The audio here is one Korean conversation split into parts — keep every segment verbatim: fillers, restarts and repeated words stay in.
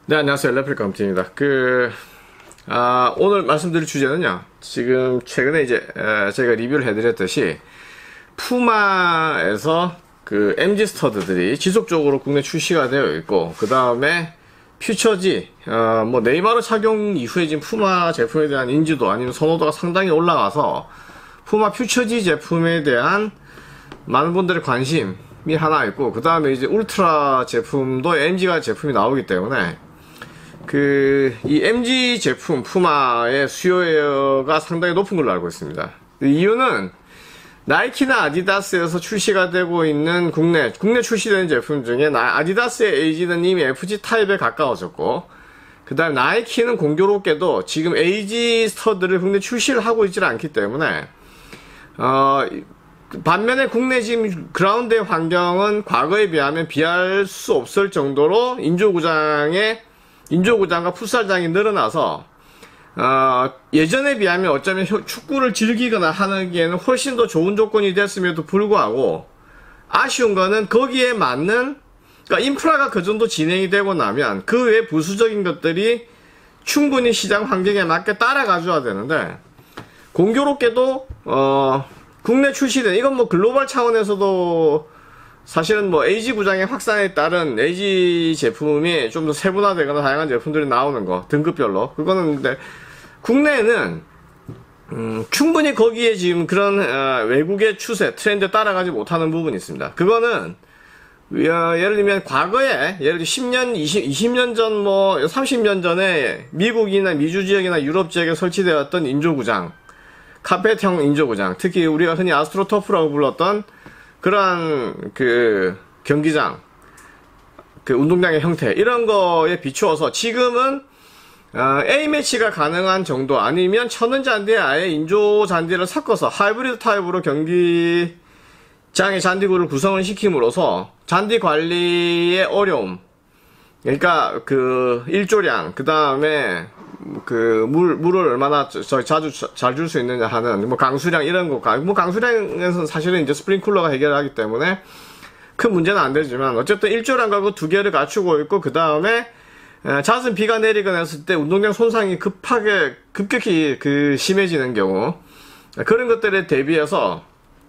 네, 안녕하세요. 레플리카 홈티입니다. 그, 아, 오늘 말씀드릴 주제는요. 지금 최근에 이제, 에, 제가 리뷰를 해드렸듯이, 푸마에서 그 엠지 스터드들이 지속적으로 국내 출시가 되어 있고, 그 다음에 퓨처지, 어, 뭐 네이마르 착용 이후에 지금 푸마 제품에 대한 인지도 아니면 선호도가 상당히 올라가서, 푸마 퓨처지 제품에 대한 많은 분들의 관심이 하나 있고, 그 다음에 이제 울트라 제품도 엠지가 제품이 나오기 때문에, 그, 이 엠지 제품, 푸마의 수요가 상당히 높은 걸로 알고 있습니다. 이유는, 나이키나 아디다스에서 출시가 되고 있는 국내, 국내 출시되는 제품 중에, 아디다스의 에이지는 이미 에프지 타입에 가까워졌고, 그 다음 나이키는 공교롭게도 지금 에이지 스터드를 국내 출시를 하고 있지 않기 때문에, 어, 반면에 국내 지금 그라운드의 환경은 과거에 비하면 비할 수 없을 정도로 인조구장의 인조구장과 풋살장이 늘어나서 어, 예전에 비하면 어쩌면 축구를 즐기거나 하기에는 훨씬 더 좋은 조건이 됐음에도 불구하고 아쉬운 거는 거기에 맞는 그러니까 인프라가 그 정도 진행이 되고 나면 그 외 부수적인 것들이 충분히 시장 환경에 맞게 따라가줘야 되는데 공교롭게도 어, 국내 출시된 이건 뭐 글로벌 차원에서도 사실은 뭐 에이지 구장의 확산에 따른 에이지 제품이 좀 더 세분화되거나 다양한 제품들이 나오는 거 등급별로 그거는 근데 국내에는 음, 충분히 거기에 지금 그런 어, 외국의 추세 트렌드에 따라가지 못하는 부분이 있습니다. 그거는 어, 예를 들면 과거에 예를 들어 십 년, 이십, 이십 년 전 뭐 삼십 년 전에 미국이나 미주 지역이나 유럽 지역에 설치되었던 인조구장 카펫형 인조구장 특히 우리가 흔히 아스트로터프라고 불렀던 그러한 그 경기장 그 운동장의 형태 이런 거에 비추어서 지금은 어, A매치가 가능한 정도 아니면 천연 잔디에 아예 인조 잔디를 섞어서 하이브리드 타입으로 경기장의 잔디구를 구성을 시킴으로써 잔디 관리의 어려움 그러니까 그 일조량 그 다음에 그 물 물을 얼마나 저, 자주 잘 줄 수 있느냐 하는 뭐 강수량 이런 거 뭐 강수량에서는 사실은 이제 스프링클러가 해결하기 때문에 큰 문제는 안 되지만 어쨌든 일조량과 그 두 개를 갖추고 있고 그 다음에 잦은 비가 내리거나 했을 때 운동장 손상이 급하게 급격히 그 심해지는 경우 그런 것들에 대비해서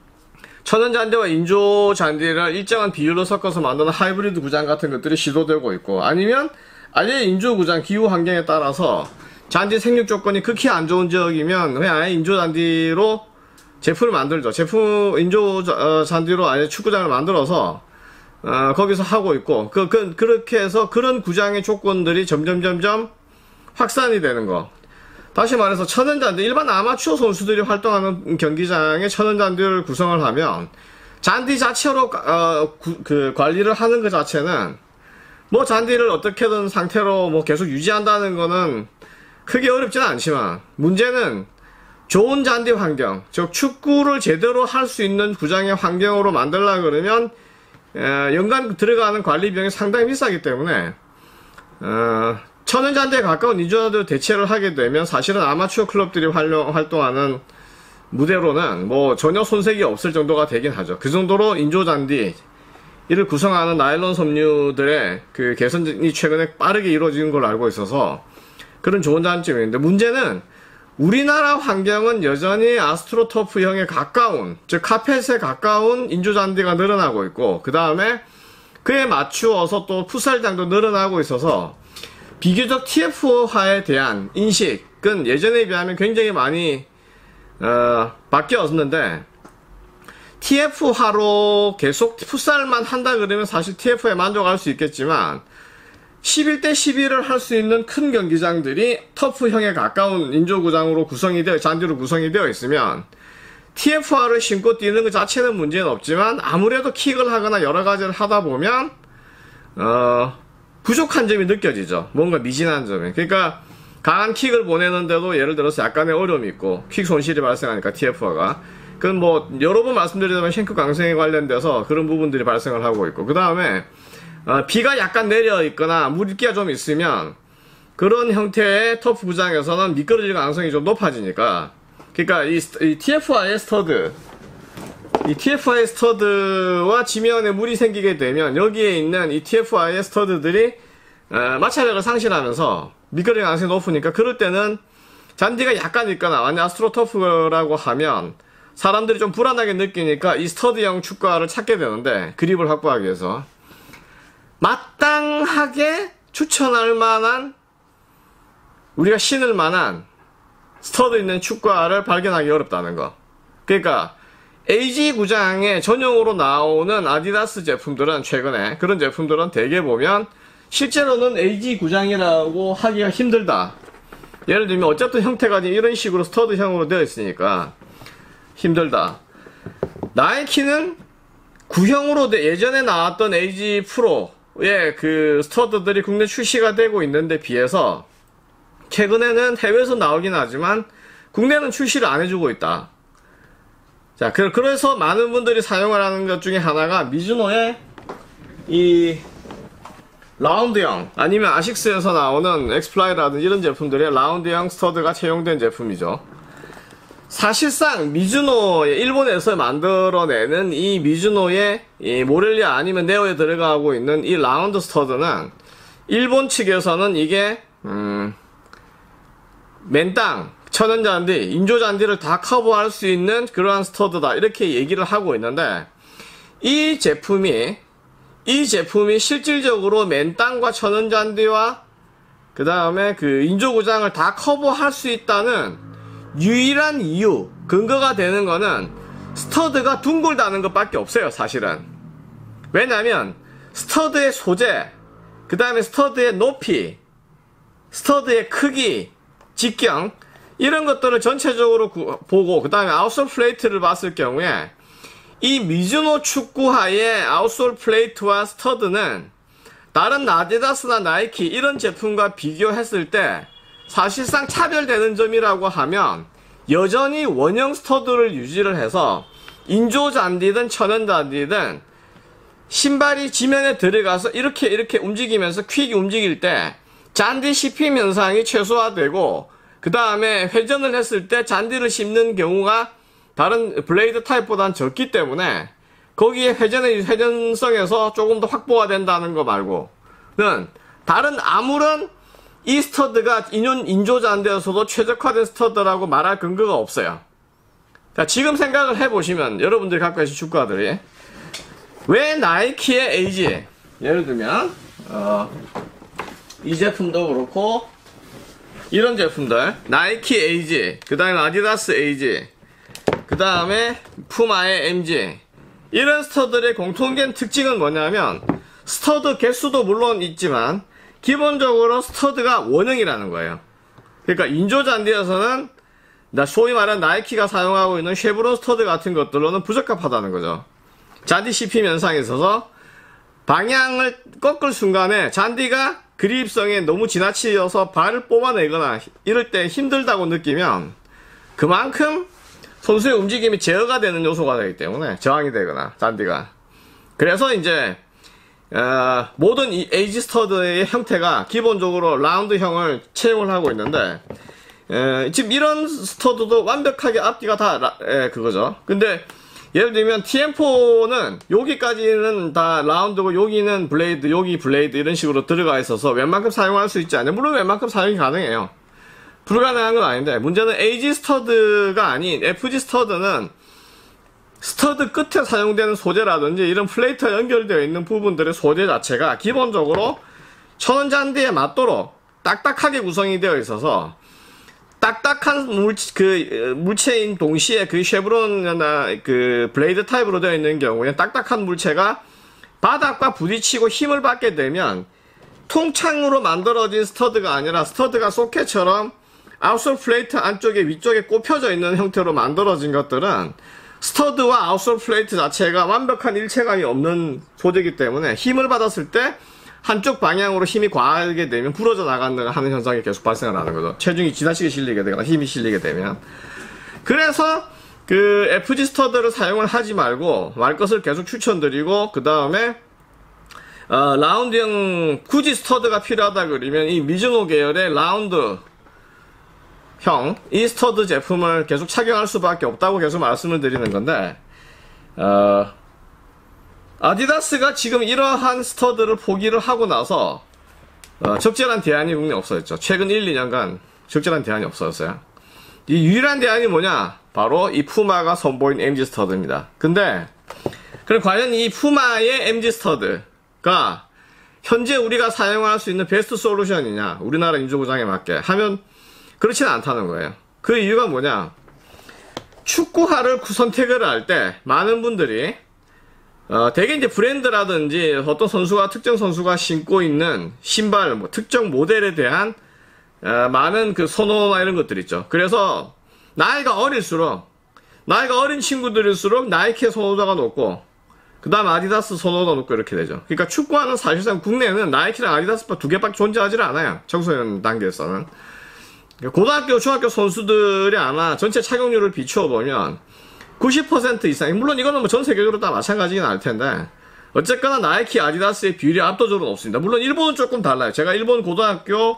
천연 잔디와 인조 잔디를 일정한 비율로 섞어서 만드는 하이브리드 구장 같은 것들이 시도되고 있고 아니면 아예 인조 구장 기후 환경에 따라서 잔디 생육 조건이 극히 안 좋은 지역이면 그냥 아예 인조 잔디로 제품을 만들죠. 제품 인조 잔디로 아예 축구장을 만들어서 어, 거기서 하고 있고 그, 그 그렇게 해서 그런 구장의 조건들이 점점 점점 확산이 되는 거. 다시 말해서 천연 잔디 일반 아마추어 선수들이 활동하는 경기장에 천연 잔디를 구성을 하면 잔디 자체로 어, 구, 그 관리를 하는 것 자체는 뭐 잔디를 어떻게든 상태로 뭐 계속 유지한다는 거는 크게 어렵지는 않지만 문제는 좋은 잔디 환경 즉 축구를 제대로 할 수 있는 구장의 환경으로 만들려고 그러면 에, 연간 들어가는 관리 비용이 상당히 비싸기 때문에 어, 천연 잔디에 가까운 인조잔디로 대체를 하게 되면 사실은 아마추어 클럽들이 활용, 활동하는 무대로는 뭐 전혀 손색이 없을 정도가 되긴 하죠. 그 정도로 인조잔디 이를 구성하는 나일론 섬유들의 그 개선이 최근에 빠르게 이루어지는 걸로 알고 있어서 그런 좋은 장점이 있는데 문제는 우리나라 환경은 여전히 아스트로터프형에 가까운 즉 카펫에 가까운 인조잔디가 늘어나고 있고 그 다음에 그에 맞추어서 또 풋살장도 늘어나고 있어서 비교적 티에프화에 대한 인식은 예전에 비하면 굉장히 많이 어, 바뀌었는데 티에프화로 계속 풋살만 한다 그러면 사실 티에프에 만족할 수 있겠지만 십일 대 십일을 할 수 있는 큰 경기장들이 터프형에 가까운 인조구장으로 구성이 되어 잔디로 구성이 되어 있으면 티에프화를 신고 뛰는 것 자체는 문제는 없지만 아무래도 킥을 하거나 여러 가지를 하다 보면 어, 부족한 점이 느껴지죠. 뭔가 미진한 점이. 그러니까 강한 킥을 보내는데도 예를 들어서 약간의 어려움이 있고 킥 손실이 발생하니까 티에프화가 그건 뭐 여러 번 말씀드리자면 싱크 강성에 관련돼서 그런 부분들이 발생을 하고 있고 그 다음에 어, 비가 약간 내려 있거나 물기가 좀 있으면 그런 형태의 터프 구장에서는 미끄러질 가능성이 좀 높아지니까 그러니까 이, 이 티에프화의 스터드 이 티에프화의 스터드와 지면에 물이 생기게 되면 여기에 있는 이 티에프화의 스터드들이 에, 마찰력을 상실하면서 미끄러기 가능성이 높으니까 그럴 때는 잔디가 약간 있거나 완전 아스트로터프라고 하면 사람들이 좀 불안하게 느끼니까 이 스터드형 축구화를 찾게 되는데, 그립을 확보하기 위해서 마땅하게 추천할 만한, 우리가 신을 만한 스터드 있는 축구화를 발견하기 어렵다는 거. 그러니까 에이지 구장에 전용으로 나오는 아디다스 제품들은, 최근에 그런 제품들은 대개 보면 실제로는 에이지 구장이라고 하기가 힘들다. 예를 들면 어쨌든 형태가 이런 식으로 스터드형으로 되어 있으니까 힘들다. 나이키는 구형으로 돼, 예전에 나왔던 에이지 프로의 그 스터드들이 국내 출시가 되고 있는데 비해서 최근에는 해외에서 나오긴 하지만 국내는 출시를 안 해주고 있다. 자, 그, 그래서 많은 분들이 사용을 하는 것 중에 하나가 미즈노의 이 라운드형, 아니면 아식스에서 나오는 엑스플라이라든지 이런 제품들의 라운드형 스터드가 채용된 제품이죠. 사실상 미즈노의, 일본에서 만들어내는 이 미즈노의 이 모렐리아 아니면 네오에 들어가고 있는 이 라운드 스터드는 일본 측에서는 이게 음 맨땅, 천연잔디, 인조잔디를 다 커버할 수 있는 그러한 스터드다, 이렇게 얘기를 하고 있는데, 이 제품이 이 제품이 실질적으로 맨땅과 천연잔디와 그 다음에 그 인조구장을 다 커버할 수 있다는 유일한 이유, 근거가 되는 거는 스터드가 둥글다는 것밖에 없어요, 사실은. 왜냐면 스터드의 소재, 그 다음에 스터드의 높이, 스터드의 크기, 직경, 이런 것들을 전체적으로 구, 보고 그 다음에 아웃솔 플레이트를 봤을 경우에 이 미즈노 축구화의 아웃솔 플레이트와 스터드는 다른 아디다스나 나이키 이런 제품과 비교했을 때 사실상 차별되는 점이라고 하면, 여전히 원형 스터드를 유지를 해서 인조잔디든 천연잔디든 신발이 지면에 들어가서 이렇게 이렇게 움직이면서 퀵이 움직일 때 잔디 씹힘 현상이 최소화되고, 그 다음에 회전을 했을 때 잔디를 씹는 경우가 다른 블레이드 타입보다는 적기 때문에 거기에 회전의 회전성에서 조금 더 확보가 된다는 거 말고는 다른 아무런 이 스터드가 인조, 인조잔디에서도 최적화된 스터드라고 말할 근거가 없어요. 자, 지금 생각을 해보시면 여러분들이 갖고 계신 축구화들이 왜 나이키의 에이지, 예를 들면 어, 이 제품도 그렇고 이런 제품들, 나이키 에이지, 그 다음에 아디다스 에이지, 그 다음에 푸마의 엠지, 이런 스터드의 공통된 특징은 뭐냐면 스터드 개수도 물론 있지만 기본적으로 스터드가 원형이라는 거예요. 그러니까 인조잔디에서는 소위 말하는 나이키가 사용하고 있는 쉐브론 스터드 같은 것들로는 부적합하다는 거죠. 잔디 씹힘 현상이 있어서 방향을 꺾을 순간에 잔디가 그립성에 너무 지나치어서 발을 뽑아내거나 이럴 때 힘들다고 느끼면 그만큼 선수의 움직임이 제어가 되는 요소가 되기 때문에, 저항이 되거나 잔디가, 그래서 이제 어, 모든 이 에이지 스터드의 형태가 기본적으로 라운드형을 채용을 하고 있는데, 에, 지금 이런 스터드도 완벽하게 앞뒤가 다 라, 에, 그거죠. 근데 예를 들면 티엠포는 여기까지는 다 라운드고 여기는 블레이드, 여기 블레이드 이런 식으로 들어가 있어서 웬만큼 사용할 수 있지 않아요. 물론 웬만큼 사용이 가능해요. 불가능한 건 아닌데, 문제는 에이지 스터드가 아닌 에프지 스터드는 스터드 끝에 사용되는 소재라든지 이런 플레이트와 연결되어 있는 부분들의 소재 자체가 기본적으로 천연잔디에 맞도록 딱딱하게 구성이 되어 있어서 딱딱한 물, 그, 물체인 동시에 그 쉐브론이나 그 블레이드 타입으로 되어 있는 경우에 딱딱한 물체가 바닥과 부딪히고 힘을 받게 되면 통창으로 만들어진 스터드가 아니라 스터드가 소켓처럼 아웃솔 플레이트 안쪽에 위쪽에 꼽혀져 있는 형태로 만들어진 것들은 스터드와 아웃솔 플레이트 자체가 완벽한 일체감이 없는 소재이기 때문에 힘을 받았을 때 한쪽 방향으로 힘이 과하게 되면 부러져 나가는 하는 현상이 계속 발생을 하는 거죠. 체중이 지나치게 실리게 되거나 힘이 실리게 되면. 그래서 그 에프지 스터드를 사용을 하지 말고 말 것을 계속 추천드리고, 그 다음에 어, 라운드형 굳이 스터드가 필요하다 그러면 이 미즈노 계열의 라운드 형, 이 스터드 제품을 계속 착용할 수밖에 없다고 계속 말씀을 드리는 건데, 어, 아디다스가 지금 이러한 스터드를 포기를 하고 나서 어, 적절한 대안이 국내에 없어졌죠. 최근 일, 이 년간 적절한 대안이 없어졌어요. 이 유일한 대안이 뭐냐? 바로 이 푸마가 선보인 엠지 스터드입니다. 근데 그럼 과연 이 푸마의 엠지 스터드가 현재 우리가 사용할 수 있는 베스트 솔루션이냐? 우리나라 인조구장에 맞게 하면 그렇지는 않다는 거예요. 그 이유가 뭐냐? 축구화를 선택을 할 때 많은 분들이 어, 대개 이제 브랜드라든지 어떤 선수가 특정 선수가 신고 있는 신발, 뭐 특정 모델에 대한 어, 많은 그 선호나 이런 것들 있죠. 그래서 나이가 어릴수록 나이가 어린 친구들일수록 나이키 선호도가 높고 그 다음 아디다스 선호도가 높고 이렇게 되죠. 그러니까 축구화는 사실상 국내에는 나이키랑 아디다스가 두 개밖에 존재하지 않아요. 청소년 단계에서는. 고등학교, 중학교 선수들이 아마 전체 착용률을 비추어보면 구십 퍼센트 이상, 물론 이거는 뭐 전 세계적으로 다 마찬가지긴 할 텐데, 어쨌거나 나이키, 아디다스의 비율이 압도적으로 높습니다. 물론 일본은 조금 달라요. 제가 일본 고등학교,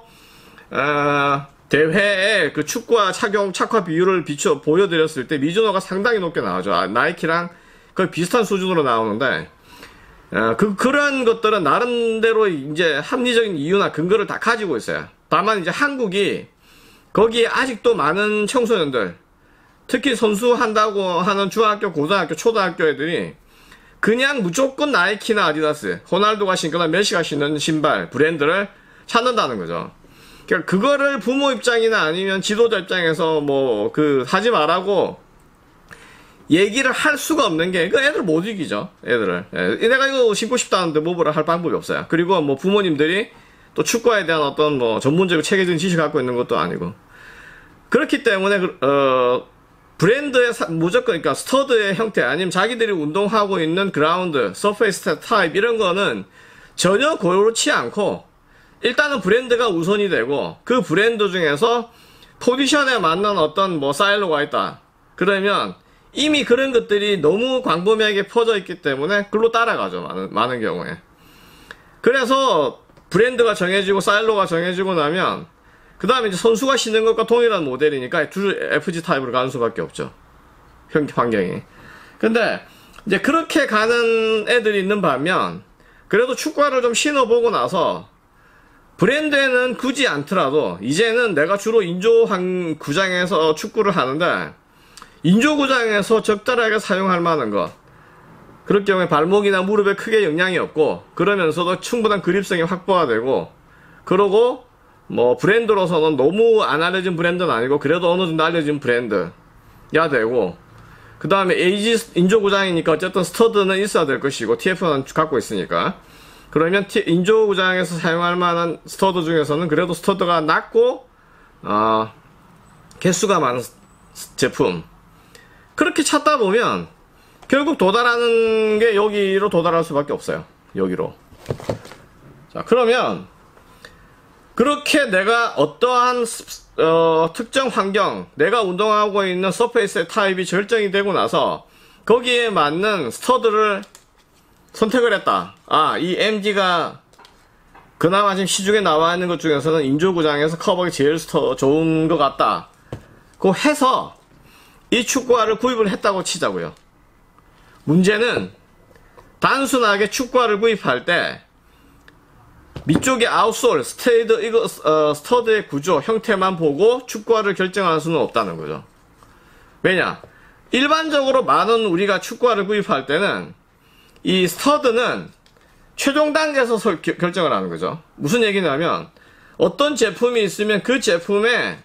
어, 대회에 그 축구화 착용, 착화 비율을 비춰 보여드렸을 때 미즈노가 상당히 높게 나오죠. 아, 나이키랑 거의 비슷한 수준으로 나오는데, 어, 그, 그런 것들은 나름대로 이제 합리적인 이유나 근거를 다 가지고 있어요. 다만 이제 한국이 거기에 아직도 많은 청소년들, 특히 선수한다고 하는 중학교, 고등학교, 초등학교 애들이 그냥 무조건 나이키나 아디다스, 호날두가 신거나 메시가 신는 신발, 브랜드를 찾는다는 거죠. 그러니까 그거를 부모 입장이나 아니면 지도자 입장에서 뭐 그 하지 말라고 얘기를 할 수가 없는 게, 그 애들 못 이기죠. 애들을. 예, 내가 이거 신고 싶다는데 뭐라 할 방법이 없어요. 그리고 뭐 부모님들이 또 축구에 대한 어떤 뭐 전문적인 체계적인 지식을 갖고 있는 것도 아니고. 그렇기 때문에 어 브랜드의 사, 무조건 그러니까 스터드의 형태 아니면 자기들이 운동하고 있는 그라운드, 서페이스 타입 이런 거는 전혀 고려치 않고 일단은 브랜드가 우선이 되고 그 브랜드 중에서 포지션에 맞는 어떤 뭐 사일로가 있다. 그러면 이미 그런 것들이 너무 광범위하게 퍼져 있기 때문에 그걸로 따라가죠. 많은 많은 경우에. 그래서 브랜드가 정해지고 사일로가 정해지고 나면 그 다음에 이제 선수가 신는 것과 동일한 모델이니까 두 에프지 타입으로 가는 수밖에 없죠. 환경이. 근데 이제 그렇게 가는 애들이 있는 반면 그래도 축구화를 좀 신어보고 나서 브랜드에는 굳이 않더라도 이제는 내가 주로 인조한 구장에서 축구를 하는데 인조구장에서 적절하게 사용할 만한 것, 그럴 경우에 발목이나 무릎에 크게 영향이 없고 그러면서도 충분한 그립성이 확보가 되고, 그러고 뭐 브랜드로서는 너무 안 알려진 브랜드는 아니고 그래도 어느 정도 알려진 브랜드야 되고, 그 다음에 에이지 인조구장이니까 어쨌든 스터드는 있어야 될 것이고 티에프는 갖고 있으니까, 그러면 티, 인조구장에서 사용할 만한 스터드 중에서는 그래도 스터드가 낮고 어, 개수가 많은 제품, 그렇게 찾다 보면 결국 도달하는 게 여기로 도달할 수밖에 없어요. 여기로. 자, 그러면 그렇게 내가 어떠한 어, 특정 환경, 내가 운동하고 있는 서페이스의 타입이 결정이 되고 나서 거기에 맞는 스터드를 선택을 했다. 아, 이 엠지가 그나마 지금 시중에 나와 있는 것 중에서는 인조구장에서 커버가 제일 스터, 좋은 것 같다. 그 해서 이 축구화를 구입을 했다고 치자고요. 문제는 단순하게 축구화를 구입할 때 밑쪽의 아웃솔, 스테이드, 이거, 어, 스터드의 구조, 형태만 보고 축구화를 결정할 수는 없다는 거죠. 왜냐? 일반적으로 많은 우리가 축구화를 구입할 때는 이 스터드는 최종 단계에서 설, 겨, 결정을 하는 거죠. 무슨 얘기냐면 어떤 제품이 있으면 그 제품의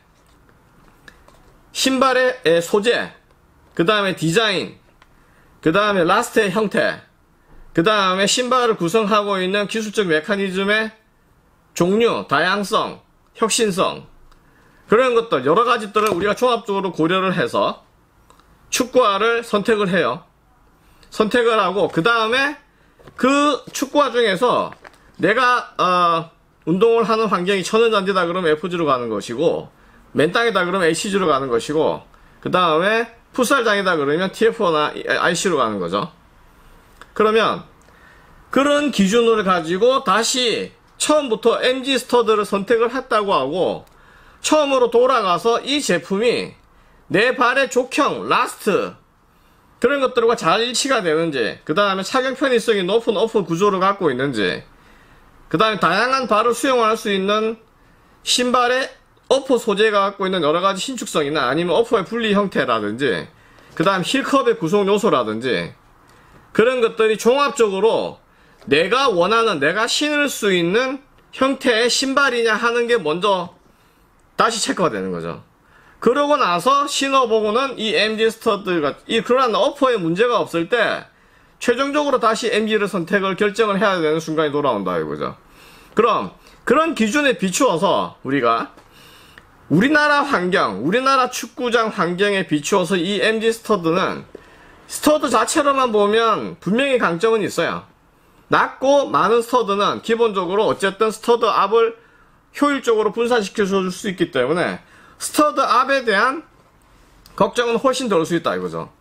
신발의 소재, 그 다음에 디자인, 그 다음에 라스트의 형태, 그 다음에 신발을 구성하고 있는 기술적 메커니즘의 종류, 다양성, 혁신성, 그런 것들, 여러 가지들을 우리가 종합적으로 고려를 해서 축구화를 선택을 해요. 선택을 하고, 그 다음에 그 축구화 중에서 내가, 어, 운동을 하는 환경이 천연잔디다 그러면 에프지로 가는 것이고, 맨땅이다 그러면 에이치지로 가는 것이고, 그 다음에 풋살장이다 그러면 티에프오나 아이씨로 가는 거죠. 그러면 그런 기준을 가지고 다시 처음부터 엠지 스터드를 선택을 했다고 하고 처음으로 돌아가서 이 제품이 내 발의 족형, 라스트 그런 것들과 잘 일치가 되는지, 그 다음에 착용 편의성이 높은 오프 구조를 갖고 있는지, 그 다음에 다양한 발을 수용할 수 있는 신발의 어퍼 소재가 갖고 있는 여러가지 신축성이나 아니면 어퍼의 분리 형태라든지 그 다음 힐컵의 구성 요소라든지 그런 것들이 종합적으로 내가 원하는, 내가 신을 수 있는 형태의 신발이냐 하는 게 먼저 다시 체크가 되는 거죠. 그러고 나서 신어보고는 이 엠지 스터드가, 이 그러한 어퍼에 문제가 없을 때 최종적으로 다시 엠지를 선택을 결정을 해야 되는 순간이 돌아온다 이거죠. 그럼 그런 기준에 비추어서 우리가 우리나라 환경, 우리나라 축구장 환경에 비추어서 이 엠지 스터드는 스터드 자체로만 보면 분명히 강점은 있어요. 낮고 많은 스터드는 기본적으로 어쨌든 스터드 앞을 효율적으로 분산시켜 줄 수 있기 때문에 스터드 앞에 대한 걱정은 훨씬 덜 수 있다 이거죠.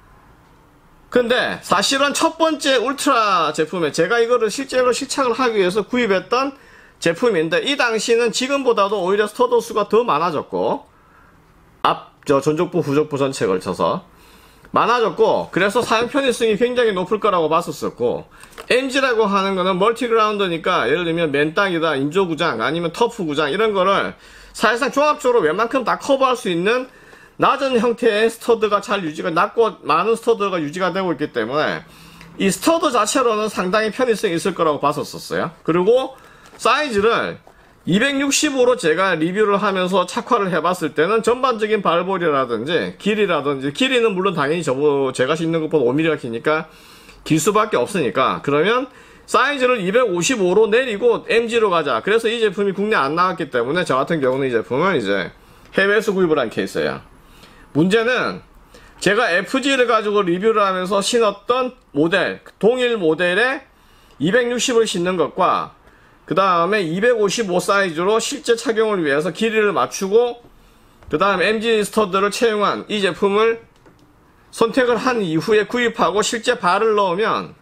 근데 사실은 첫 번째 울트라 제품에 제가 이거를 실제로 실착을 하기 위해서 구입했던 제품인데 이 당시는 지금보다도 오히려 스터드 수가 더 많아졌고 앞 저 전족부 후족부 전체에 걸쳐서 많아졌고 그래서 사용 편의성이 굉장히 높을 거라고 봤었었고 엠지라고 하는 거는 멀티그라운드니까 예를 들면 맨땅이다, 인조구장 아니면 터프구장 이런 거를 사실상 종합적으로 웬만큼 다 커버할 수 있는 낮은 형태의 스터드가 잘 유지가, 낮고 많은 스터드가 유지가 되고 있기 때문에 이 스터드 자체로는 상당히 편의성이 있을 거라고 봤었어요. 그리고 사이즈를 이백육십오로 제가 리뷰를 하면서 착화를 해봤을 때는 전반적인 발볼이라든지 길이라든지, 길이는 물론 당연히 저보 제가 신는 것보다 오 밀리미터가 기니까 길 수밖에 없으니까 그러면 사이즈를 이백오십오로 내리고 엠지로 가자. 그래서 이 제품이 국내에 안 나왔기 때문에 저 같은 경우는 이 제품을 이제 해외에서 구입을 한 케이스예요. 문제는 제가 에프지를 가지고 리뷰를 하면서 신었던 모델, 동일 모델의 이백육십을 신는 것과 그 다음에 이백오십오 사이즈로 실제 착용을 위해서 길이를 맞추고 그 다음 엠지 스터드를 채용한 이 제품을 선택을 한 이후에 구입하고 실제 발을 넣으면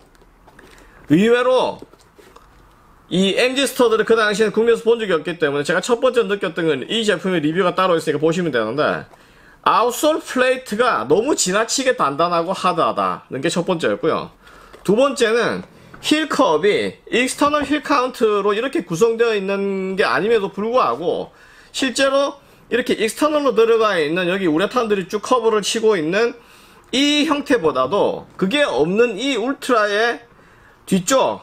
의외로 이 엠지 스터드를 그 당시에는 국내에서 본 적이 없기 때문에 제가 첫 번째 느꼈던 건 이 제품의 리뷰가 따로 있으니까 보시면 되는데 아웃솔 플레이트가 너무 지나치게 단단하고 하드하다는 게 첫 번째였고요. 두 번째는 힐컵이 익스터널 힐 카운트로 이렇게 구성되어 있는 게 아님에도 불구하고 실제로 이렇게 익스터널로 들어가 있는 여기 우레탄들이 쭉 커브를 치고 있는 이 형태보다도 그게 없는 이 울트라의 뒤쪽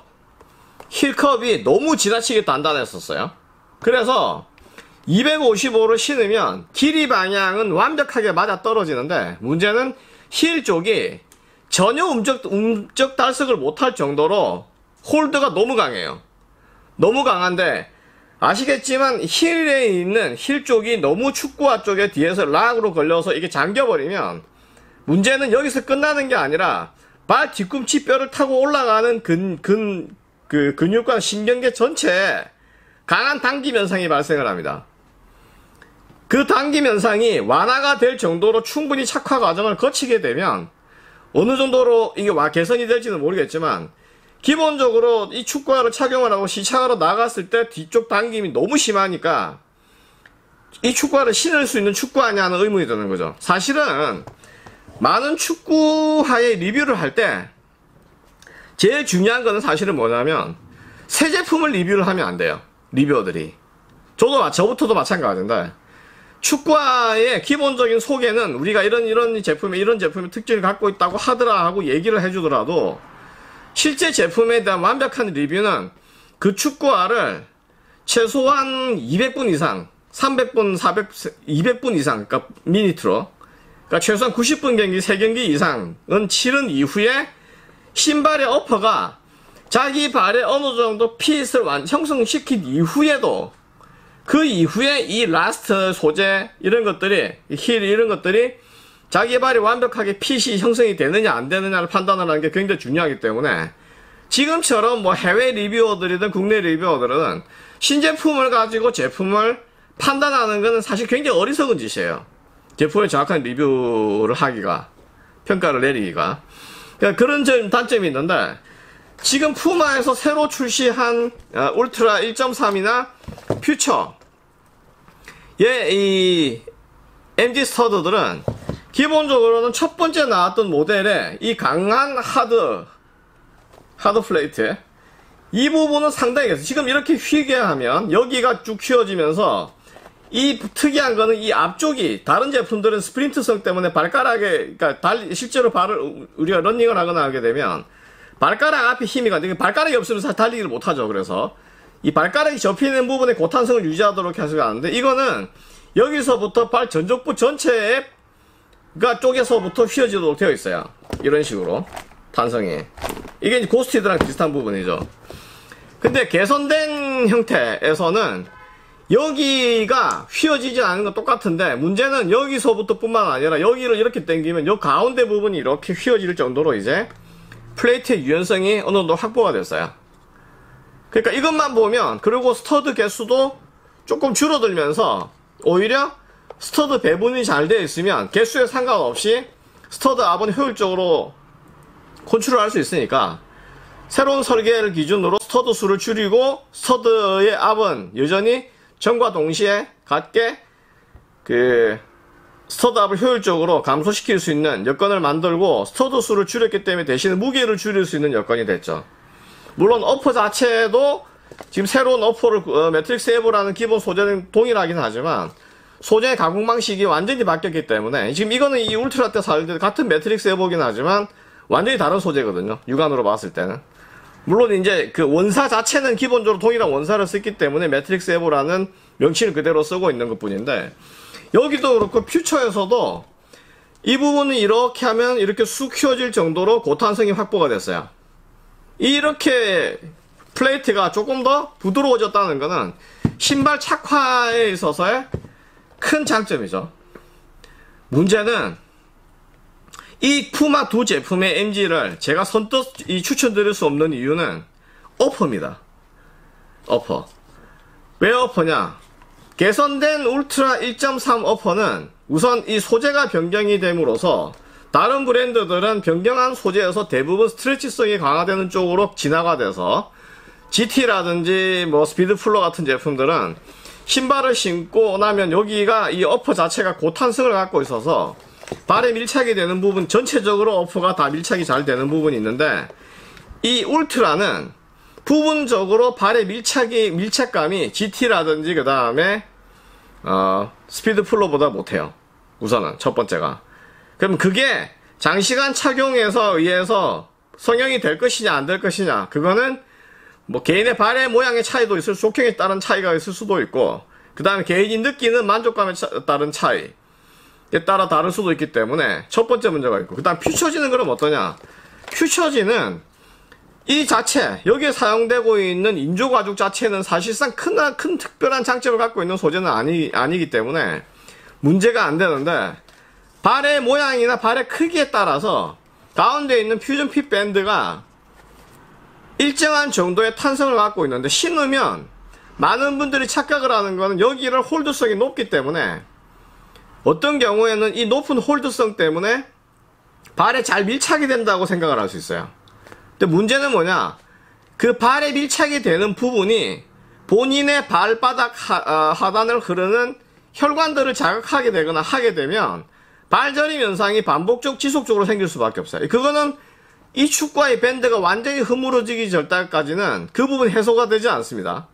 힐컵이 너무 지나치게 단단했었어요. 그래서 이백오십오를 신으면 길이 방향은 완벽하게 맞아 떨어지는데 문제는 힐 쪽이 전혀 움적, 움적 달석을 못할 정도로 홀드가 너무 강해요. 너무 강한데 아시겠지만 힐에 있는 힐 쪽이 너무 축구화 쪽에 뒤에서 락으로 걸려서 이게 잠겨버리면 문제는 여기서 끝나는 게 아니라 발 뒤꿈치 뼈를 타고 올라가는 근, 근, 그 근육과 신경계 전체에 강한 당김 현상이 발생을 합니다. 그 당김 현상이 완화가 될 정도로 충분히 착화 과정을 거치게 되면 어느 정도로 이게 와 개선이 될지는 모르겠지만 기본적으로 이 축구화를 착용을 하고 시차하러 나갔을 때 뒤쪽 당김이 너무 심하니까 이 축구화를 신을 수 있는 축구화냐 하는 의문이 드는 거죠. 사실은 많은 축구화의 리뷰를 할 때 제일 중요한 거는 사실은 뭐냐면 새 제품을 리뷰를 하면 안 돼요. 리뷰어들이. 저도 저부터도 마찬가지인데 축구화의 기본적인 소개는 우리가 이런 이런 제품에 이런 제품의 특징을 갖고 있다고 하더라 하고 얘기를 해주더라도 실제 제품에 대한 완벽한 리뷰는 그 축구화를 최소한 이백 분 이상, 삼백 분, 사백, 이백 분 이상, 그러니까 미니트로, 그러니까 최소한 구십 분 경기, 세 경기 이상은 치른 이후에 신발의 어퍼가 자기 발에 어느 정도 핏을 완 형성시킨 이후에도 그 이후에 이 라스트 소재 이런 것들이 힐 이런 것들이 자기 발이 완벽하게 핏이 형성이 되느냐 안 되느냐를 판단하는 게 굉장히 중요하기 때문에 지금처럼 뭐 해외 리뷰어들이든 국내 리뷰어들은 신제품을 가지고 제품을 판단하는 것은 사실 굉장히 어리석은 짓이에요. 제품의 정확한 리뷰를 하기가, 평가를 내리기가. 그러니까 그런 점, 단점이 있는데 지금 푸마에서 새로 출시한 어, 울트라 일 점 삼이나 퓨처 예, 이 엠지 스터드들은 기본적으로는 첫 번째 나왔던 모델에 이 강한 하드 하드 플레이트 이 부분은 상당히 지금 이렇게 휘게 하면 여기가 쭉 휘어지면서 이 특이한 거는 이 앞쪽이 다른 제품들은 스프린트성 때문에 발가락에 그러니까 달 실제로 발을 우리가 러닝을 하거나 하게 되면 발가락 앞에 힘이 가는데 발가락이 없으면 사실 달리기를 못하죠. 그래서 이 발가락이 접히는 부분에 고탄성을 유지하도록 해서 가는데 이거는 여기서부터 발 전족부 전체가 쪽에서부터 휘어지도록 되어 있어요. 이런 식으로 탄성이 이게 이제 고스티드랑 비슷한 부분이죠. 근데 개선된 형태에서는 여기가 휘어지지 않은 건 똑같은데 문제는 여기서부터 뿐만 아니라 여기를 이렇게 당기면 요 가운데 부분이 이렇게 휘어질 정도로 이제 플레이트의 유연성이 어느 정도 확보가 됐어요. 그러니까 이것만 보면 그리고 스터드 개수도 조금 줄어들면서 오히려 스터드 배분이 잘 되어 있으면 개수에 상관없이 스터드 압은 효율적으로 컨트롤할 수 있으니까 새로운 설계를 기준으로 스터드 수를 줄이고 스터드의 압은 여전히 전과 동시에 같게 그 스터드 압을 효율적으로 감소시킬 수 있는 여건을 만들고 스터드 수를 줄였기 때문에 대신 무게를 줄일 수 있는 여건이 됐죠. 물론 어퍼 자체도 지금 새로운 어퍼를 어, 매트릭스 에버라는 기본 소재는 동일하긴 하지만 소재 가공 방식이 완전히 바뀌었기 때문에 지금 이거는 이 울트라 때 살 때 같은 매트릭스 에버긴 하지만 완전히 다른 소재거든요. 육안으로 봤을 때는. 물론 이제 그 원사 자체는 기본적으로 동일한 원사를 썼기 때문에 매트릭스 에버라는 명칭을 그대로 쓰고 있는 것 뿐인데 여기도 그렇고 퓨처에서도 이 부분은 이렇게 하면 이렇게 쑥 휘어질 정도로 고탄성이 확보가 됐어요. 이렇게 플레이트가 조금 더 부드러워졌다는 것은 신발 착화에 있어서의 큰 장점이죠. 문제는 이 푸마 두 제품의 엠지를 제가 선뜻 이 추천드릴 수 없는 이유는 어퍼입니다. 어퍼. 왜 어퍼냐? 개선된 울트라 일 점 삼 어퍼는 우선 이 소재가 변경이 됨으로써 다른 브랜드들은 변경한 소재에서 대부분 스트레치성이 강화되는 쪽으로 진화가 돼서 지티라든지 뭐 스피드플로 같은 제품들은 신발을 신고 나면 여기가 이 어퍼 자체가 고탄성을 갖고 있어서 발에 밀착이 되는 부분 전체적으로 어퍼가 다 밀착이 잘 되는 부분이 있는데 이 울트라는 부분적으로 발에 밀착이 밀착감이 지티라든지 그 다음에 어, 스피드 플로보다 못해요. 우선은 첫 번째가. 그럼 그게 장시간 착용에서 의해서 성형이 될 것이냐 안 될 것이냐 그거는 뭐 개인의 발의 모양의 차이도 있을 수 속형에 따른 차이가 있을 수도 있고 그 다음에 개인이 느끼는 만족감에 차, 따른 차이에 따라 다를 수도 있기 때문에 첫 번째 문제가 있고 그 다음 퓨처지는 그럼 어떠냐? 퓨처지는 이 자체 여기에 사용되고 있는 인조 가죽 자체는 사실상 큰, 큰 특별한 장점을 갖고 있는 소재는 아니, 아니기 때문에 문제가 안 되는데 발의 모양이나 발의 크기에 따라서 가운데 있는 퓨전 핏 밴드가 일정한 정도의 탄성을 갖고 있는데 신으면 많은 분들이 착각을 하는 거는 여기를 홀드성이 높기 때문에 어떤 경우에는 이 높은 홀드성 때문에 발에 잘 밀착이 된다고 생각을 할 수 있어요. 근데 문제는 뭐냐? 그 발에 밀착이 되는 부분이 본인의 발바닥 하, 어, 하단을 흐르는 혈관들을 자극하게 되거나 하게 되면 발저림 현상이 반복적 지속적으로 생길 수밖에 없어요. 그거는 이 축과의 밴드가 완전히 흐물어지기 전까지는 그 부분 해소가 되지 않습니다.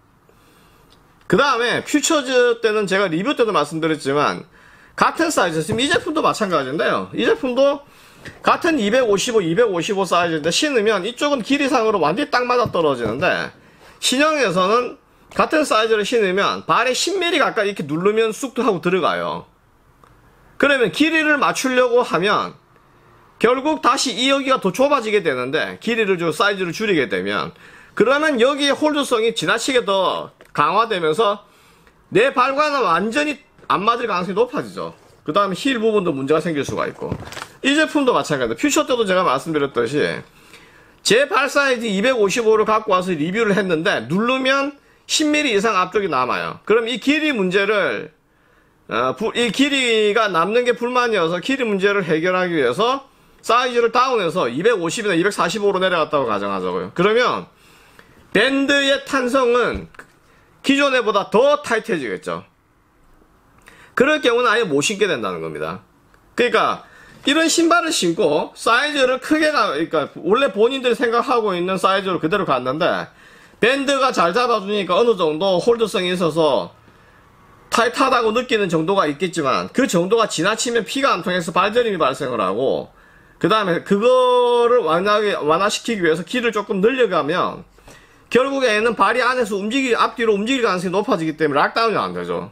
그 다음에 퓨처즈 때는 제가 리뷰 때도 말씀드렸지만 같은 사이즈, 지금 이 제품도 마찬가지인데요. 이 제품도 같은 이백오십오, 이백오십오 사이즈인데 신으면 이쪽은 길이상으로 완전히 딱 맞아 떨어지는데 신형에서는 같은 사이즈를 신으면 발에 십 밀리미터 가까이 이렇게 누르면 쑥 하고 들어가요. 그러면 길이를 맞추려고 하면 결국 다시 이 여기가 더 좁아지게 되는데 길이를 좀 사이즈를 줄이게 되면 그러면 여기의 홀드성이 지나치게 더 강화되면서 내 발과는 완전히 안 맞을 가능성이 높아지죠. 그 다음에 힐 부분도 문제가 생길 수가 있고 이 제품도 마찬가지입니다. 퓨처 때도 제가 말씀드렸듯이 제 발 사이즈 이백오십오를 갖고 와서 리뷰를 했는데 누르면 십 밀리미터 이상 앞쪽이 남아요. 그럼 이 길이 문제를 어, 부, 이 길이가 남는 게 불만이어서 길이 문제를 해결하기 위해서 사이즈를 다운해서 이백오십이나 이백사십오로 내려갔다고 가정하자고요. 그러면 밴드의 탄성은 기존에 보다 더 타이트해지겠죠. 그럴 경우는 아예 못 신게 된다는 겁니다. 그러니까 이런 신발을 신고 사이즈를 크게 가, 그러니까 원래 본인들이 생각하고 있는 사이즈로 그대로 갔는데 밴드가 잘 잡아주니까 어느 정도 홀드성이 있어서 타이트하다고 느끼는 정도가 있겠지만 그 정도가 지나치면 피가 안 통해서 발저림이 발생을 하고 그 다음에 그거를 완화하게, 완화시키기 위해서 길을 조금 늘려가면 결국에는 발이 안에서 움직이, 앞뒤로 움직일 가능성이 높아지기 때문에 락다운이 안 되죠.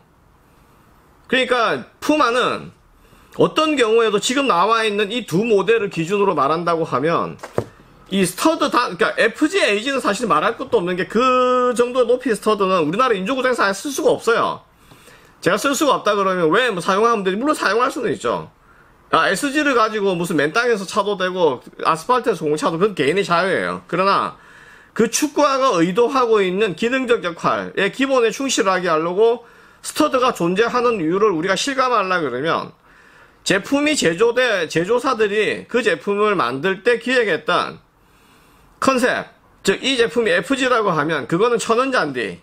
그러니까 푸마는 어떤 경우에도 지금 나와 있는 이 두 모델을 기준으로 말한다고 하면 이 스터드 다, 그러니까 에프지에이지는 사실 말할 것도 없는 게 그 정도 높이의 스터드는 우리나라 인조구장사에 쓸 수가 없어요. 제가 쓸 수가 없다 그러면 왜 뭐 사용하면 되지? 물론 사용할 수는 있죠. 아, 에스지를 가지고 무슨 맨 땅에서 차도 되고 아스팔트에서 공차도 그건 개인의 자유예요. 그러나 그 축구화가 의도하고 있는 기능적 역할에 기본에 충실하게 하려고 스터드가 존재하는 이유를 우리가 실감하려고 그러면 제품이 제조돼, 제조사들이 그 제품을 만들 때 기획했던 컨셉, 즉 이 제품이 에프지라고 하면 그거는 천연잔디에서만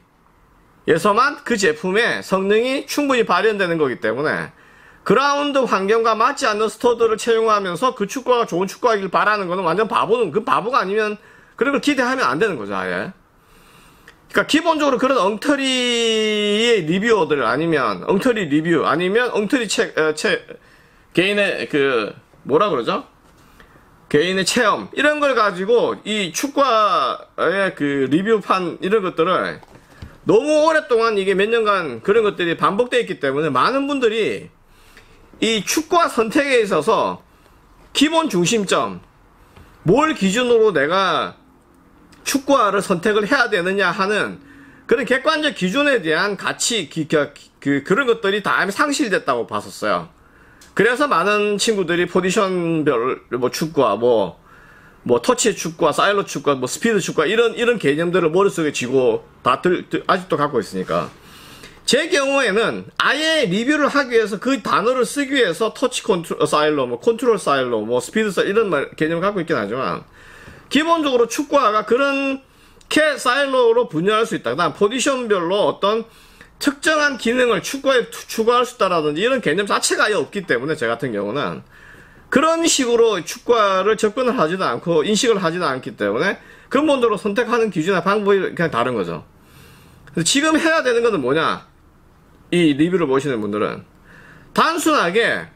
그 제품의 성능이 충분히 발현되는 거기 때문에 그라운드 환경과 맞지 않는 스터드를 채용하면서 그 축구화가 좋은 축구화이길 바라는 거는 완전 바보는, 그 바보가 아니면 그런 걸 기대하면 안 되는 거죠, 아예. 그러니까 기본적으로 그런 엉터리의 리뷰어들 아니면 엉터리 리뷰 아니면 엉터리 책, 어, 책 개인의 그 뭐라 그러죠? 개인의 체험 이런 걸 가지고 이 축구화의 그 리뷰판 이런 것들을 너무 오랫동안 이게 몇 년간 그런 것들이 반복되어 있기 때문에 많은 분들이 이 축구화 선택에 있어서 기본 중심점 뭘 기준으로 내가 축구화를 선택을 해야 되느냐 하는 그런 객관적 기준에 대한 가치 기, 그, 그, 그런 것들이 다 상실됐다고 봤었어요. 그래서 많은 친구들이 포지션별 뭐 축구화 뭐 뭐 터치 축구화, 사일로 축구화, 뭐 스피드 축구화 이런 이런 개념들을 머릿속에 쥐고 다 들, 들, 아직도 갖고 있으니까 제 경우에는 아예 리뷰를 하기 위해서 그 단어를 쓰기 위해서 터치 컨트롤 사일로, 뭐 컨트롤 사일로, 뭐 스피드 사일로 이런 말, 개념을 갖고 있긴 하지만 기본적으로 축구화가 그런 캐 사일로로 분열할 수 있다. 그다음 포지션별로 어떤 특정한 기능을 축구화에 추가할 수 있다라든지 이런 개념 자체가 아예 없기 때문에 제 같은 경우는 그런 식으로 축구화를 접근을 하지도 않고 인식을 하지도 않기 때문에 근본적으로 선택하는 기준이나 방법이 그냥 다른 거죠. 그래서 지금 해야 되는 것은 뭐냐? 이 리뷰를 보시는 분들은 단순하게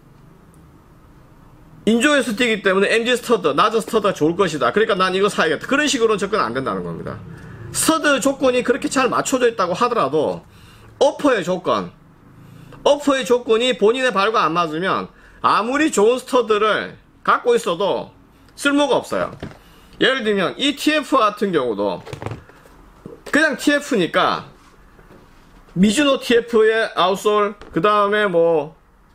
인조에서 뛰기 때문에 엠지 스터드, 낮은 스터드가 좋을 것이다. 그러니까 난 이거 사야겠다. 그런 식으로는 접근 안 된다는 겁니다. 스터드 조건이 그렇게 잘 맞춰져 있다고 하더라도 어퍼의 조건, 어퍼의 조건이 본인의 발과 안 맞으면 아무리 좋은 스터드를 갖고 있어도 쓸모가 없어요. 예를 들면 이 티에프 같은 경우도 그냥 티에프니까 미즈노 티에프의 아웃솔, 그 다음에 뭐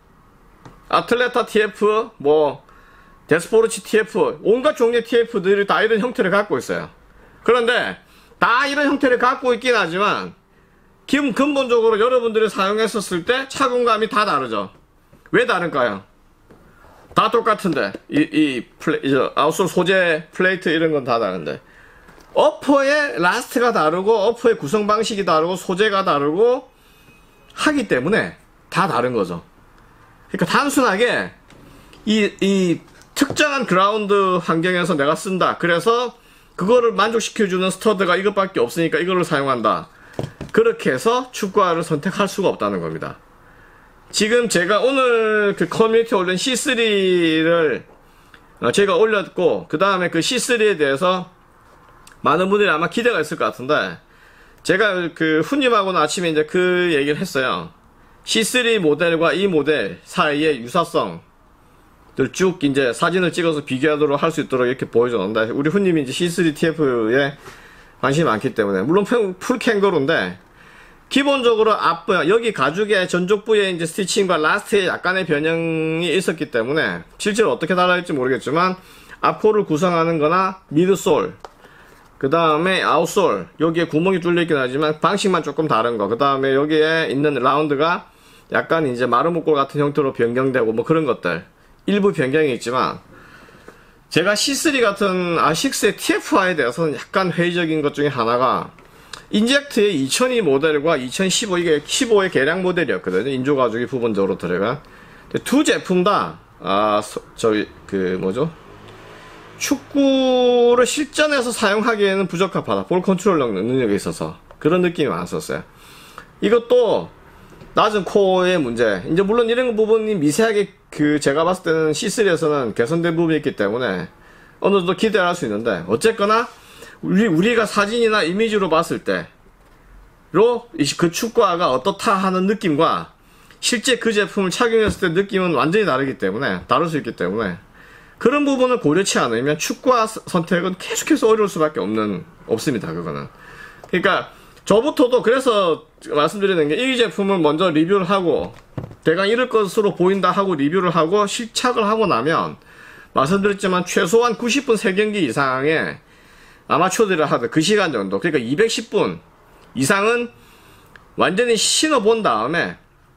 아틀레타 티에프, 뭐 데스포르치 티에프, 온갖 종류의 티에프들이 다 이런 형태를 갖고 있어요. 그런데 다 이런 형태를 갖고 있긴 하지만 기본 근본적으로 여러분들이 사용했었을 때 착용감이 다 다르죠. 왜 다른가요? 다 똑같은데 이, 이 플레, 아웃솔 소재 플레이트 이런 건 다 다른데 어퍼의 라스트가 다르고 어퍼의 구성 방식이 다르고 소재가 다르고 하기 때문에 다 다른 거죠. 그러니까 단순하게 이, 이 특정한 그라운드 환경에서 내가 쓴다. 그래서 그거를 만족시켜주는 스터드가 이것밖에 없으니까 이거를 사용한다. 그렇게 해서 축구화를 선택할 수가 없다는 겁니다. 지금 제가 오늘 그 커뮤니티에 올린 씨 쓰리를 제가 올렸고 그 다음에 그 씨 쓰리에 대해서 많은 분들이 아마 기대가 있을 것 같은데 제가 그 훈님하고는 아침에 이제 그 얘기를 했어요. 씨 쓰리 모델과 이 모델 사이의 유사성을 쭉 이제 사진을 찍어서 비교하도록 할 수 있도록 이렇게 보여줬는데 우리 훈님이 이제 씨 쓰리 티에프에 관심이 많기 때문에 물론 풀 캥거루인데 기본적으로 앞 여기 가죽의 전족부에 이제 스티칭과 라스트에 약간의 변형이 있었기 때문에 실제로 어떻게 달라질지 모르겠지만 앞코를 구성하는 거나 미드솔 그 다음에 아웃솔 여기에 구멍이 뚫려있긴 하지만 방식만 조금 다른 거 그 다음에 여기에 있는 라운드가 약간 이제 마르모꼴 같은 형태로 변경되고 뭐 그런 것들 일부 변경이 있지만 제가 씨 쓰리 같은 아 식스의 티에프아이에 대해서는 약간 회의적인 것 중에 하나가 인젝트의 이천이 모델과 이천십오 이게 십오의 개량 모델이었거든요. 인조 가죽이 부분적으로 들어간 두 제품 다 아 저기 그 뭐죠 축구를 실전에서 사용하기에는 부적합하다. 볼 컨트롤 능력에 있어서 그런 느낌이 많았었어요. 이것도 낮은 코어의 문제. 이제 물론 이런 부분이 미세하게 그 제가 봤을 때는 씨 쓰리에서는 개선된 부분이 있기 때문에 어느 정도 기대를 할 수 있는데, 어쨌거나 우리 우리가 사진이나 이미지로 봤을 때로 그 축구화가 어떻다 하는 느낌과 실제 그 제품을 착용했을 때 느낌은 완전히 다르기 때문에 다를 수 있기 때문에 그런 부분을 고려치 않으면 축구화 선택은 계속해서 어려울 수밖에 없는 없습니다. 그거는. 그러니까 저부터도 그래서 말씀드리는 게, 이 제품을 먼저 리뷰를 하고 대강 이럴 것으로 보인다 하고 리뷰를 하고 실착을 하고 나면, 말씀드렸지만 최소한 구십 분 세 경기 이상의 아마추어들을 하던 그 시간 정도, 그러니까 이백십 분 이상은 완전히 신어본 다음에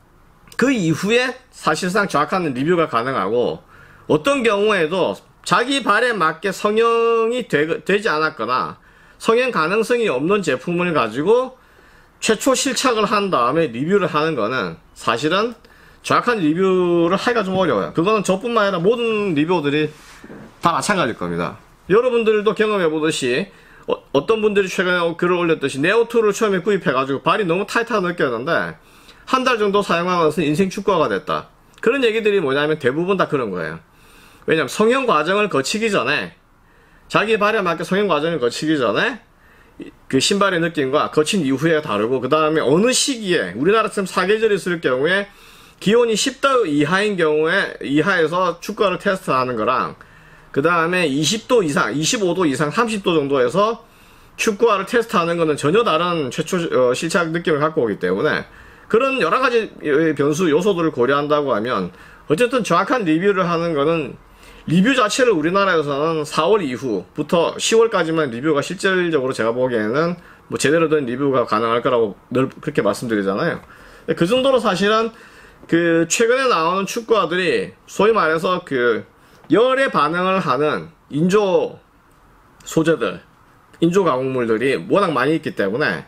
그 이후에 사실상 정확한 리뷰가 가능하고, 어떤 경우에도 자기 발에 맞게 성형이 되, 되지 않았거나 성형 가능성이 없는 제품을 가지고 최초 실착을 한 다음에 리뷰를 하는 거는 사실은 정확한 리뷰를 하기가 좀 어려워요. 그거는 저뿐만 아니라 모든 리뷰어들이 다 마찬가지일 겁니다. 여러분들도 경험해 보듯이 어, 어떤 분들이 최근에 글을 올렸듯이 네오투를 처음에 구입해가지고 발이 너무 타이트하게 느꼈는데 한 달 정도 사용하면서 인생 축구화가 됐다. 그런 얘기들이 뭐냐면 대부분 다 그런 거예요. 왜냐면 성형 과정을 거치기 전에, 자기 발에 맞게 성형 과정을 거치기 전에 그 신발의 느낌과 거친 이후에 다르고, 그 다음에 어느 시기에, 우리나라처럼 사계절이 있을 경우에 기온이 십 도 이하인 경우에 이하에서 축구화를 테스트하는 거랑, 그 다음에 이십 도 이상, 이십오 도 이상, 삼십 도 정도에서 축구화를 테스트하는 거는 전혀 다른 최초 어, 실착 느낌을 갖고 오기 때문에, 그런 여러 가지 변수 요소들을 고려한다고 하면 어쨌든 정확한 리뷰를 하는 거는, 리뷰 자체를 우리나라에서는 사월 이후부터 시월까지만 리뷰가 실질적으로 제가 보기에는 뭐 제대로 된 리뷰가 가능할 거라고 늘 그렇게 말씀드리잖아요. 그 정도로 사실은 그 최근에 나오는 축구화들이 소위 말해서 그 열에 반응을 하는 인조 소재들, 인조 가공물들이 워낙 많이 있기 때문에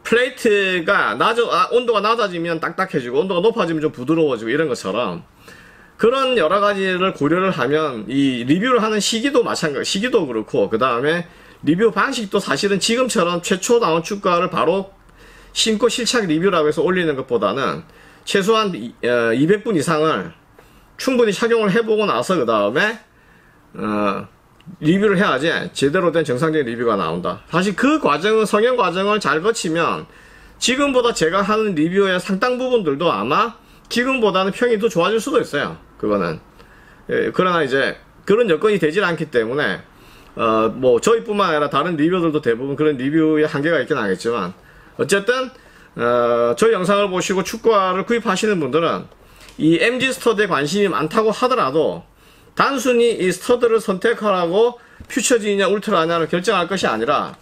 플레이트가 낮아, 아, 온도가 낮아지면 딱딱해지고 온도가 높아지면 좀 부드러워지고 이런 것처럼, 그런 여러 가지를 고려를 하면 이 리뷰를 하는 시기도 마찬가지, 시기도 그렇고, 그 다음에 리뷰 방식도 사실은 지금처럼 최초 나온 축구화를 바로 신고 실착 리뷰라고 해서 올리는 것보다는 최소한 이백 분 이상을 충분히 착용을 해보고 나서 그 다음에 어, 리뷰를 해야지 제대로 된 정상적인 리뷰가 나온다. 사실 그 과정은, 성형 과정을 잘 거치면 지금보다 제가 하는 리뷰의 상당 부분들도 아마 지금보다는 평이 더 좋아질 수도 있어요. 그거는. 예, 그러나 이제 그런 여건이 되질 않기 때문에 어, 뭐 저희뿐만 아니라 다른 리뷰들도 대부분 그런 리뷰의 한계가 있긴 하겠지만, 어쨌든 어, 저희 영상을 보시고 축구화를 구입하시는 분들은 이 엠지 스터드에 관심이 많다고 하더라도 단순히 이 스터드를 선택하라고 퓨처지냐 울트라냐를 결정할 것이 아니라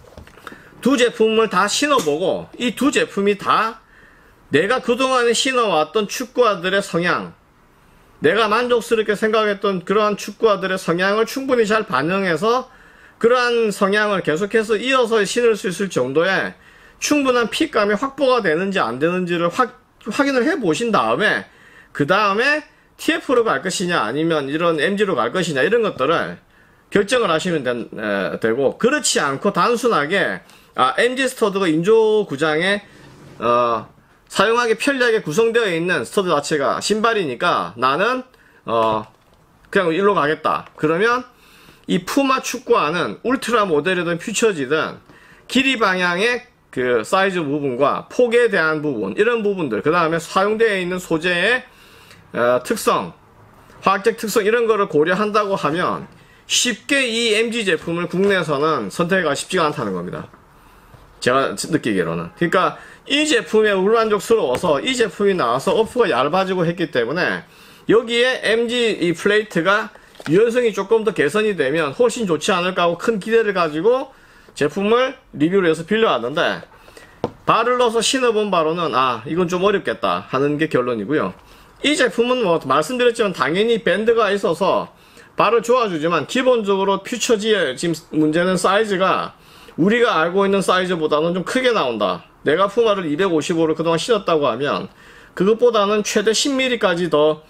두 제품을 다 신어보고, 이 두 제품이 다 내가 그동안에 신어왔던 축구화들의 성향, 내가 만족스럽게 생각했던 그러한 축구화들의 성향을 충분히 잘 반영해서 그러한 성향을 계속해서 이어서 신을 수 있을 정도의 충분한 핏감이 확보가 되는지 안 되는지를 확, 확인을 해 보신 다음에, 그 다음에 티에프로 갈 것이냐 아니면 이런 엠지로 갈 것이냐 이런 것들을 결정을 하시면 된, 에, 되고, 그렇지 않고 단순하게 아, 엠지 스터드가 인조 구장에 어, 사용하기 편리하게 구성되어 있는 스터드 자체가 신발이니까 나는 어 그냥 일로 가겠다. 그러면 이 푸마 축구화는 울트라 모델이든 퓨처지든 길이 방향의 그 사이즈 부분과 폭에 대한 부분, 이런 부분들, 그 다음에 사용되어 있는 소재의 어, 특성, 화학적 특성, 이런 거를 고려한다고 하면 쉽게 이 엠지 제품을 국내에서는 선택하기가 쉽지가 않다는 겁니다. 제가 느끼기로는. 그러니까 이 제품에 불만족스러워서 이 제품이 나와서 어프가 얇아지고 했기 때문에 여기에 엠지 이 플레이트가 유연성이 조금 더 개선이 되면 훨씬 좋지 않을까 하고 큰 기대를 가지고 제품을 리뷰를 해서 빌려왔는데, 발을 넣어서 신어본 바로는 아, 이건 좀 어렵겠다 하는 게 결론이고요. 이 제품은 뭐 말씀드렸지만 당연히 밴드가 있어서 발을 좋아주지만 기본적으로 퓨처지의 지금 문제는 사이즈가 우리가 알고 있는 사이즈보다는 좀 크게 나온다. 내가 푸마를 이백오십오를 그동안 신었다고 하면 그것보다는 최대 십 밀리미터까지 더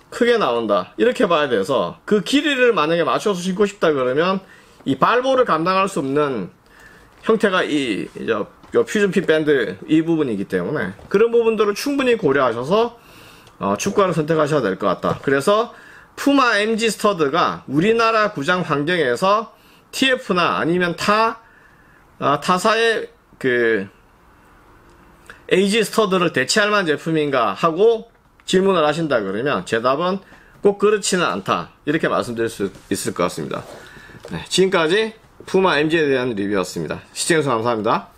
크게 나온다 이렇게 봐야 돼서, 그 길이를 만약에 맞춰서 신고 싶다 그러면 이 발볼을 감당할 수 없는 형태가 이 저, 요 퓨전핏 밴드 이 부분이기 때문에 그런 부분들을 충분히 고려하셔서 어, 축구화를 선택하셔야 될 것 같다. 그래서 푸마 엠지 스터드가 우리나라 구장 환경에서 티에프나 아니면 타 아, 타사의 그 에이지 스터드를 대체할 만한 제품인가 하고 질문을 하신다 그러면 제 답은 꼭 그렇지는 않다 이렇게 말씀드릴 수 있을 것 같습니다. 네, 지금까지 푸마 엠지에 대한 리뷰였습니다. 시청해주셔서 감사합니다.